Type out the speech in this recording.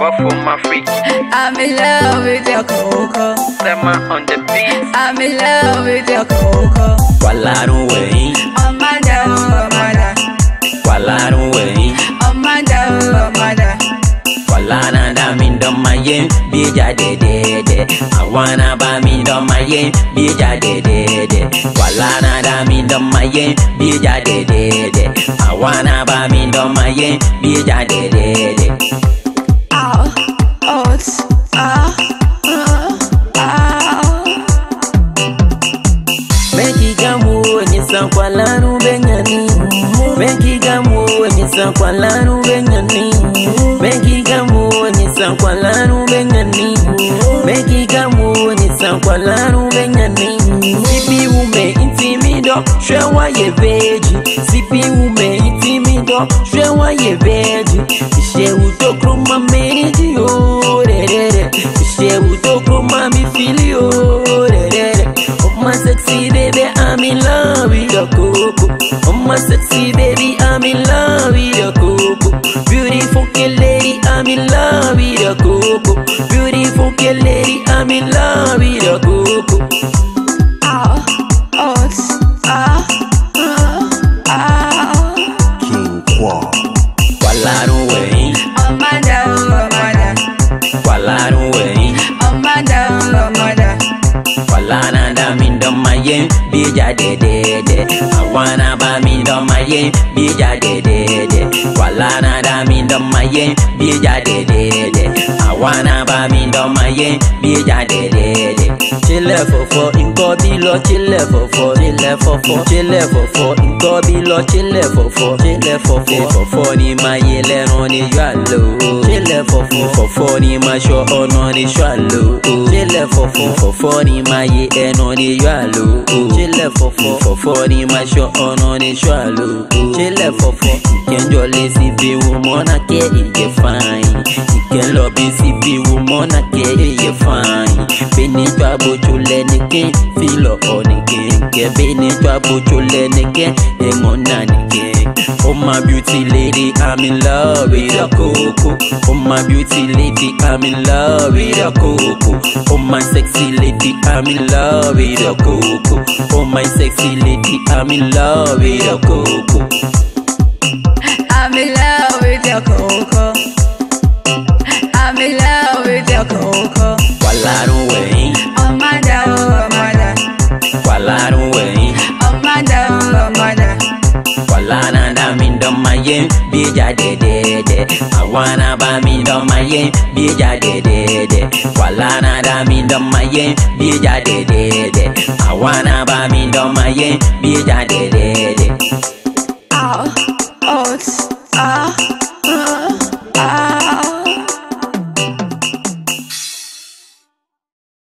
Go for my freak. I'm in love with your coco. Sema on the beat. I'm in love with your coco. Kwalaru wey, Amanda, Amanda, kwalaru wey, Amanda. kwalana da min don maye, bija de de de. Awana ba min don maye, bija de de de. Kwalana da min don maye, bija de de de. Awana ba min don maye, bija de de de. Ow, oats, ow. Benki gamu nyisa kwalaru benyani. Benki gamu nyisa kwalaru benyani. Benki gamu nyisa kwalaru benyani. Benki gamu nyisa kwalaru benyani. Sipi ume intimido, shwewa ye veji. Sipi ume intimido, shwewa ye veji. Ishe utokruma meniji o re re re. Ishe utokruma mi fili o re re re. Oh my sexy baby, I'm in love with your coco. Oh my sexy baby, I'm in love with your coco. Beautiful lady, I'm in love with your coco. Beautiful lady, I'm in love with your coco. Ow, oats, ow. King Kwal. Kwalaru wey, Amanda, kwalaru wey. Amanda. Kwalana da min don maye, bija de de de. Awana ba min don maye, bija de de de. Kwalana da min don maye, bija de de de. Awana ba min don maye, bija de de de. Chile fofo, inko bilo, chile fofo, chile fofo, chile fofo, inko bilo, chile fofo, chile fofo. Fofo ni maye leno ni jwalo. Chile fofo, fofo ni masho ono ni shwalo. Chile fofo, fofo ni maye eno ni jwalo. Chile fofo, fofo ni masho ono ni shwalo. Chile fofo, kenjo le sipi wumona ke ije fine. Iken lobby sipi wumona ke ije fine. Beni twa bochule nike, filo onike. Ke beni twa bochule nike, engona nike. Oh my beauty lady, I'm in love with a coco. Oh my beauty lady, I'm in love with a coco. Oh my sexy lady, I'm in love with a coco. Oh my sexy lady, I'm in love with a coco. I'm in love with your coco. I'm in love with your coco. Kwalaru wey, Amanda. kwalaru wey. Amanda. Kwalana da min don maye, bija de de de. Awana ba min don maye, bija de de de. Kwalana da min don maye, bija de de de. Awana ba min don maye, bija de de de. Ow.